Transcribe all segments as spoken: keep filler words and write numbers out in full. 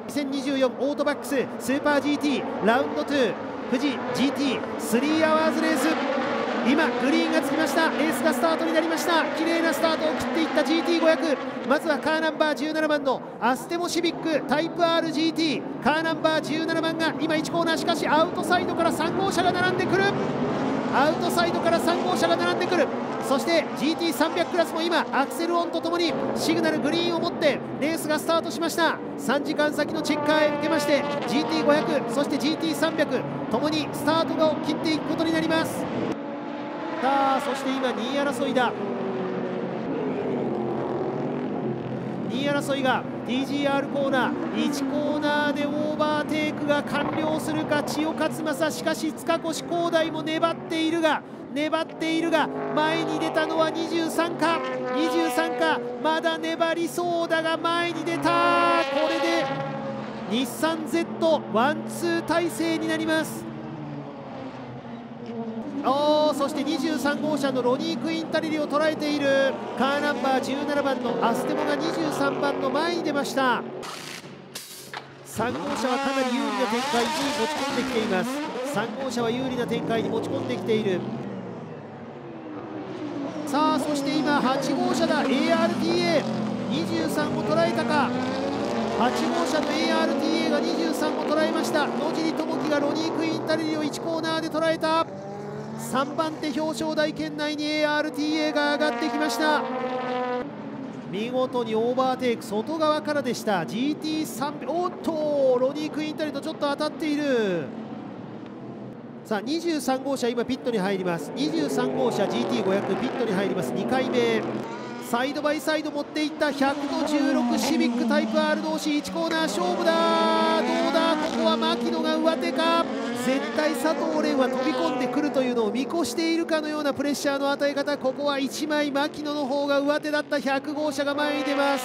にせんにじゅうよんオートバックススーパー ジーティー ラウンドに富士 ジーティースリーアワーズレース、今グリーンがつきました。レースがスタートになりました。綺麗なスタートを切っていった ジーティーごひゃく、まずはカーナンバーじゅうななばんのアステモシビックタイプ アールジーティー、 カーナンバーじゅうななばんが今いちコーナー、しかしアウトサイドからさん号車が並んでくる。アウトサイドからさん号車が並んでくる。そして ジーティーさんびゃく クラスも今アクセルオンとともにシグナルグリーンを持ってレースがスタートしました。さんじかん先のチェッカーへ向けまして ジーティーごひゃく そして ジーティーさんびゃく ともにスタートを切っていくことになります。さあそして今にい争いだ。にい争いが ティージーアール コーナーいちコーナーでオーバーテイクが完了するか千代勝正、しかし塚越光大も粘っているが粘っているが前に出たのはにじゅうさんかにじゅうさんか、まだ粘りそうだが前に出た。これで日産 Z ワンツー体制になります。おー、そしてにじゅうさん号車のロニー・クインタリリを捉えているカーナンバーじゅうななばんのアステモがにじゅうさんばんの前に出ました。さん号車はかなり有利な展開に持ち込んできています。さん号車は有利な展開に持ち込んできている。さあそして今はち号車だ。 エーアールティーエーにじゅうさん を捉えたか。はち号車の エーアールティーエー がにじゅうさんを捉えました。野尻智樹がロニー・クインタリリをいちコーナーで捉えた。さんばん手表彰台圏内に エーアールティーエー が上がってきました。見事にオーバーテイク、外側からでした。 ジーティーさんびゃく、おっとロニー・クインタリとちょっと当たっている。さあにじゅうさん号車今ピットに入ります。にじゅうさん号車 ジーティーごひゃく ピットに入ります。にかいめサイドバイサイド持っていったひゃくのじゅうろくシビックタイプ アール 同士いちコーナー勝負だ。どうだ、ここは牧野が上手か。絶対佐藤蓮は飛び込んでくるというのを見越しているかのようなプレッシャーの与え方。ここはいちまい牧野の方が上手だった。ひゃく号車が前に出ます。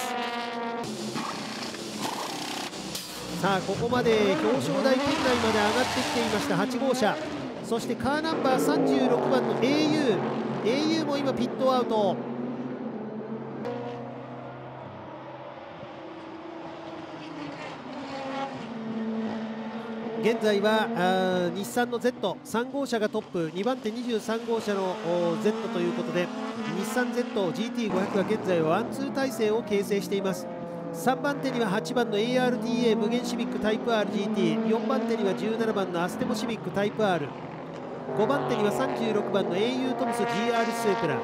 さあここまで表彰台圏内まで上がってきていましたはち号車、そしてカーナンバーさんじゅうろくばんの エーユー エーユー も今ピットアウト。現在はあ日産の ゼットさん 号車がトップ、にばん手にじゅうさん号車の Z ということで日産 ゼットジーティーごひゃく が現在はワンツー体制を形成しています。さんばん手にははちばんの エーアールティーエー 無限シビックタイプ アールジーティー、よんばん手にはじゅうななばんのアステモシビックタイプ R、 ごばん手にはさんじゅうろくばんの エーユー トムス ジーアール スープラ。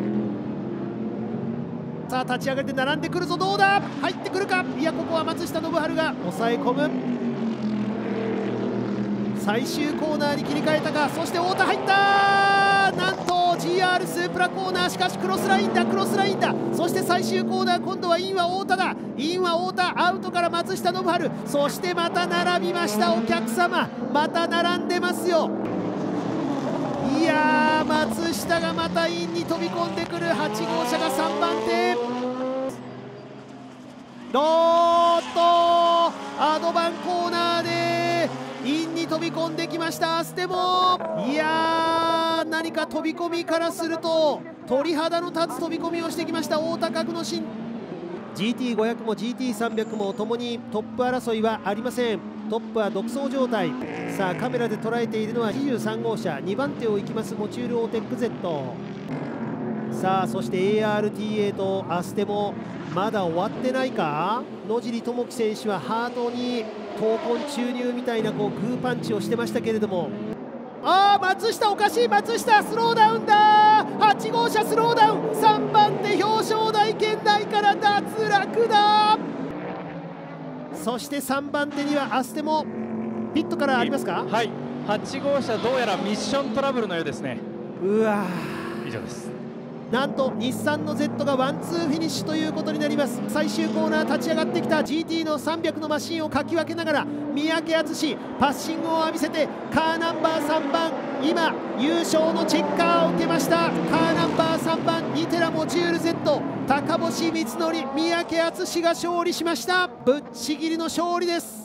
さあ立ち上がりで並んでくるぞ。どうだ、入ってくるか。いやここは松下信治が抑え込む。最終コーナーに切り替えたか。そして太田入った。なんと ジーアール スープラコーナー、しかしクロスラインだクロスラインだ。そして最終コーナー今度はインは太田だ。インは太田、アウトから松下信治、そしてまた並びました。お客様また並んでますよ。いやー松下がまたインに飛び込んでくる。はち号車がさんばん手。おーっとアドバンコーナーでインに飛び込んできましたアステモ。いやー何か飛び込みからすると鳥肌の立つ飛び込みをしてきました太田角の新。 ジーティーごひゃく も ジーティーさんびゃく もともにトップ争いはありません。トップは独走状態。さあカメラで捉えているのはにじゅうさん号車にばん手を行きますモチュールオーテック Z。 さあそして エーアールティーエー とアステモまだ終わってないか。野尻智樹選手はハートに闘魂注入みたいなこうグーパンチをしてましたけれども、ああ松下おかしい。松下スローダウンだ。はち号車スローダウン。さんばん手表彰台圏内から脱落だ。そしてさんばん手にはアステモピットからありますか。 はい、はち号車どうやらミッショントラブルのようですね。 うわ以上です。 なんと日産の Z がワンツーフィニッシュということになります。最終コーナー立ち上がってきた ジーティー のさんびゃくのマシンをかき分けながら三宅敦パッシングを浴びせてカーナンバーさんばん今優勝のチェッカーを受けました。カーナンバーさんばんニテラモチュール Z 高星光則三宅敦が勝利しました。ぶっちぎりの勝利です。